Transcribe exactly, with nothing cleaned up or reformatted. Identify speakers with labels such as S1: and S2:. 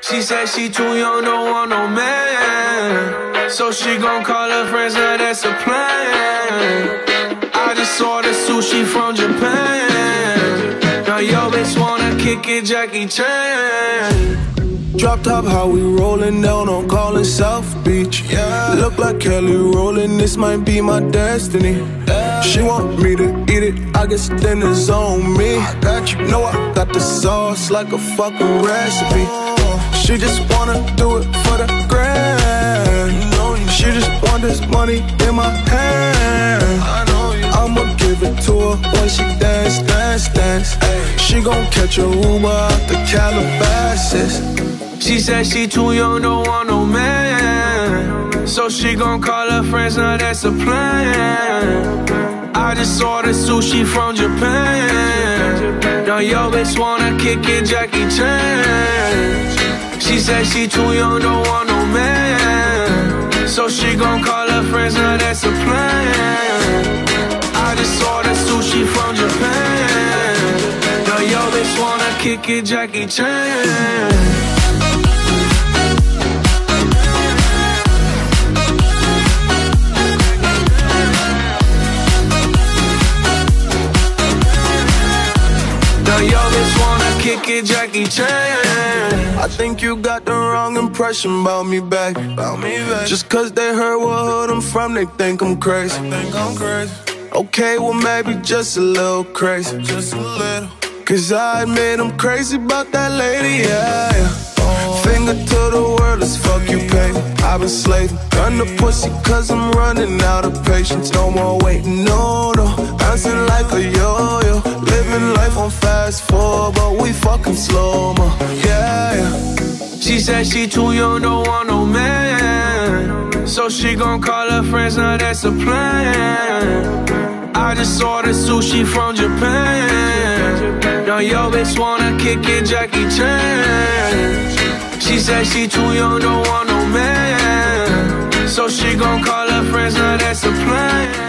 S1: She said she too young, don't want no man, so she gon' call her friends, now that's a plan. I just ordered sushi from Japan. Now yo bitch wanna kick it, Jackie Chan.
S2: Drop top, how we rollin' down on Callin' South Beach. Yeah. Look like Kelly rollin', this might be my destiny. Yeah. She want me to eat it, I guess dinner's on me. I got you, know I got the sauce like a fucking recipe. She just wanna do it for the grand. She just want this money in my hand. I'ma give it to her when she dance, dance, dance. She gon' catch a Uber out the Calabasas.
S1: She said she too young, don't want no man, so she gon' call her friends, now that's a plan. I just ordered sushi from Japan. Now yo bitch wanna kick it, Jackie Chan. She said she too young, don't want no man, so she gon' call her friends, now that's a plan. I just ordered sushi from Japan. Now yo bitch wanna kick it, Jackie Chan. Yo, bitch wanna kick it, Jackie Chan.
S2: I think you got the wrong impression about me back. About me back. Just cause they heard what hood I'm from, they think I'm crazy. They think I'm crazy. Okay, well maybe just a little crazy. Just a little. Cause I admit I'm crazy about that lady, yeah, yeah. Finger to the world, let's fuck you, baby. I've been slaving, gun the pussy cause I'm running out of patience. No more waiting, no, no. Bouncing like a yo-yo. Living life on fast forward, but we fucking slow-mo, yeah, yeah.
S1: She said she too young, don't want no man, so she gon' call her friends, now that's a plan. I just ordered sushi from Japan. Now yo bitch wanna kick it, Jackie Chan. She said she too young, don't want no man, so she gon' call her friends, now that's a plan.